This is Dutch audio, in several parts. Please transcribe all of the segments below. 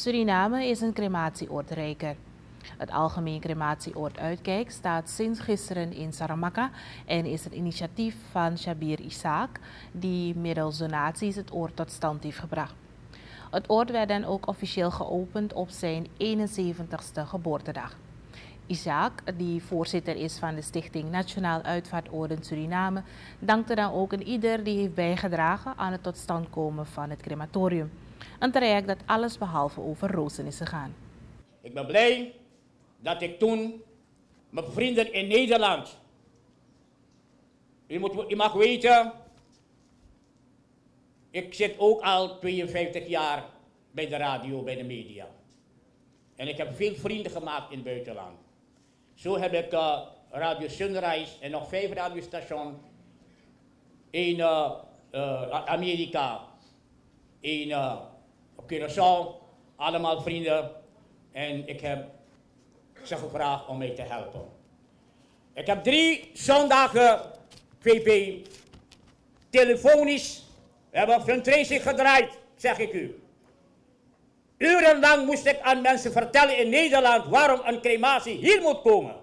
Suriname is een crematieoord rijker. Het algemeen crematieoord Uitkijk staat sinds gisteren in Saramacca en is een initiatief van Shabir Isaac die middels donaties het oord tot stand heeft gebracht. Het oord werd dan ook officieel geopend op zijn 71ste geboortedag. Isaac, die voorzitter is van de Stichting Nationaal Uitvaartorden Suriname, dankte dan ook aan ieder die heeft bijgedragen aan het tot stand komen van het crematorium. Een traject dat alles behalve over rozen is gegaan. Ik ben blij dat ik toen mijn vrienden in Nederland, u mag weten, ik zit ook al 52 jaar bij de radio, bij de media. En ik heb veel vrienden gemaakt in het buitenland. Zo heb ik Radio Sunrise en nog 5 radiostations in Amerika, in op Curaçao, allemaal vrienden. En ik heb ze gevraagd om mij te helpen. Ik heb 3 zondagen VP telefonisch, we hebben fundraising gedraaid, zeg ik u. Urenlang moest ik aan mensen vertellen in Nederland waarom een crematie hier moet komen.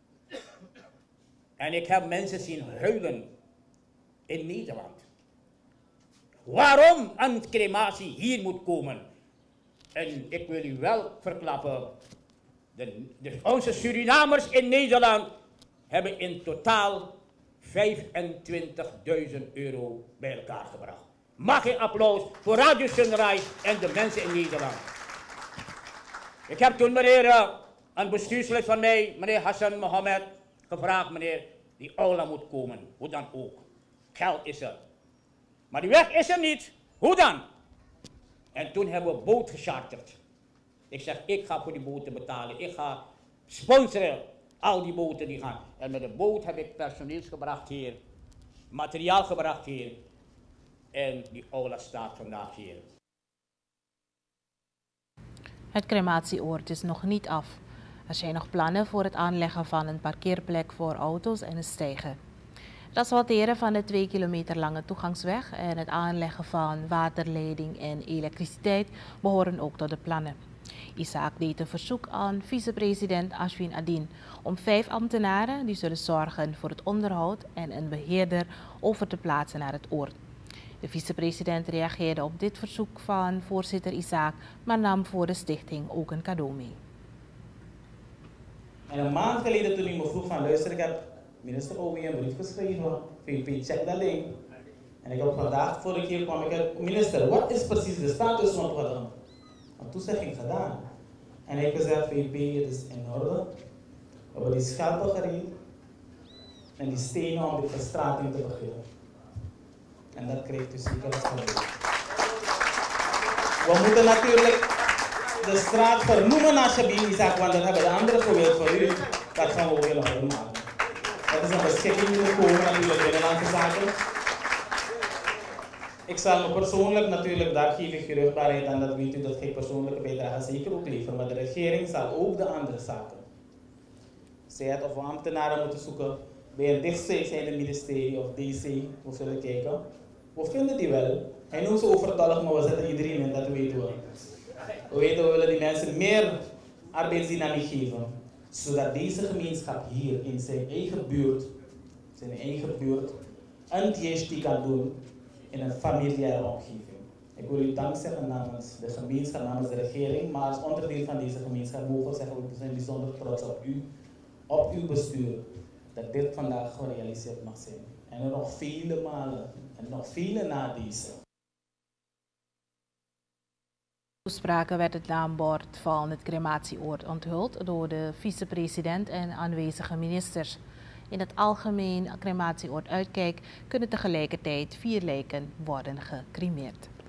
En ik heb mensen zien huilen in Nederland. Waarom een crematie hier moet komen. En ik wil u wel verklappen, onze Surinamers in Nederland hebben in totaal €25.000 bij elkaar gebracht. Mag een applaus voor Radio Sunrise en de mensen in Nederland. Ik heb toen een bestuurslid van mij, meneer Hassan Mohammed, gevraagd, meneer, die aula moet komen, hoe dan ook. Geld is er. Maar die weg is er niet. Hoe dan? En toen hebben we een boot gecharterd. Ik zeg, ik ga voor die boten betalen. Ik ga sponsoren al die boten die gaan. En met de boot heb ik personeel gebracht hier. Materiaal gebracht hier. En die aula staat vandaag hier. Het crematieoord is nog niet af. Er zijn nog plannen voor het aanleggen van een parkeerplek voor auto's en een steiger. Het asfalteren van de 2 kilometer lange toegangsweg en het aanleggen van waterleiding en elektriciteit behoren ook tot de plannen. Isaac deed een verzoek aan vicepresident Ashwin Adin om 5 ambtenaren die zullen zorgen voor het onderhoud en een beheerder over te plaatsen naar het oord. De vicepresident reageerde op dit verzoek van voorzitter Isaac, maar nam voor de stichting ook een cadeau mee. En een maand geleden toen hij me vroeg van luister, ik heb minister Owie een brief geschreven, VP check dat ding. En ik heb vandaag, vorige keer kwam ik uit, minister, wat is precies de status van het gedaan? Een toezegging gedaan. En ik heb gezegd, VP, het is in orde. We hebben die schelpen gereed en die stenen om de verstrating te beginnen. En dat krijgt u zeker als gebeurd. We moeten natuurlijk de straat vernoemen naar Shabir Isaac, want dat hebben de anderen gewild voor u. Dat gaan we ook helemaal maken. Dat is een beschikking die we komen natuurlijk binnenlandse zaken. Ik zal me persoonlijk natuurlijk, daar geef ik gerustbaarheid aan, dat weet u dat geen persoonlijke bijdrage zeker ook leveren, maar de regering zal ook de andere zaken. Zij het of we ambtenaren moeten zoeken bij een dichtstbijzijnde ministerie of DC, we zullen kijken. We vinden die wel. Hij noemt ze overtollig, maar we zetten iedereen in, dat weten we. We weten, we willen die mensen meer arbeidsdynamiek geven, zodat deze gemeenschap hier in zijn eigen buurt een THT kan doen in een familiaire omgeving. Ik wil u dank zeggen namens de gemeenschap, namens de regering, maar als onderdeel van deze gemeenschap mogen we zeggen, we zijn bijzonder trots op uw bestuur, dat dit vandaag gerealiseerd mag zijn. En er nog vele malen, en nog vele na deze. Toespraken werd het naambord van het crematieoord onthuld door de vicepresident en aanwezige ministers. In het algemeen crematieoord Uitkijk kunnen tegelijkertijd 4 lijken worden gecremeerd.